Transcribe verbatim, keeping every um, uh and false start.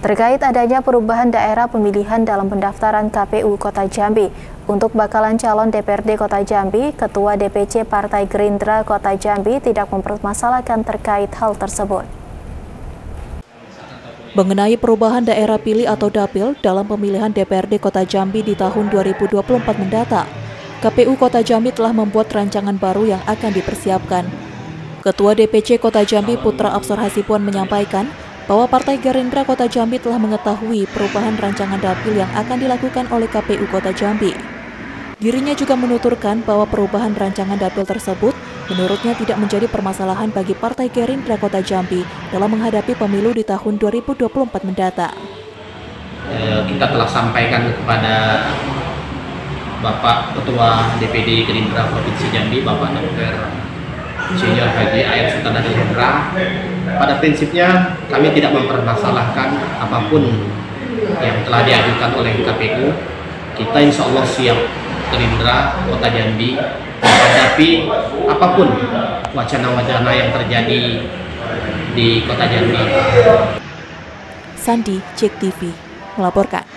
terkait adanya perubahan daerah pemilihan dalam pendaftaran K P U Kota Jambi. Untuk bakalan calon D P R D Kota Jambi, Ketua D P C Partai Gerindra Kota Jambi tidak mempermasalahkan terkait hal tersebut. Mengenai perubahan daerah pilih atau dapil dalam pemilihan D P R D Kota Jambi di tahun dua ribu dua puluh empat mendatang, K P U Kota Jambi telah membuat rancangan baru yang akan dipersiapkan. Ketua D P C Kota Jambi Putra Absar Hasibuan menyampaikan bahwa Partai Gerindra Kota Jambi telah mengetahui perubahan rancangan dapil yang akan dilakukan oleh K P U Kota Jambi. Dirinya juga menuturkan bahwa perubahan rancangan dapil tersebut menurutnya tidak menjadi permasalahan bagi Partai Gerindra Kota Jambi dalam menghadapi pemilu di tahun dua ribu dua puluh empat mendatang. E, kita telah sampaikan kepada Bapak Ketua D P D Gerindra Provinsi Jambi, Bapak Dokter Insinyur Haji Ayat Sultan Hendra. Pada prinsipnya kami tidak mempermasalahkan apapun yang telah diajukan oleh K P U. Kita insya Allah siap Gerindra Kota Jambi menghadapi apapun wacana-wacana yang terjadi di Kota Jambi. Sandi, Cek T V, melaporkan.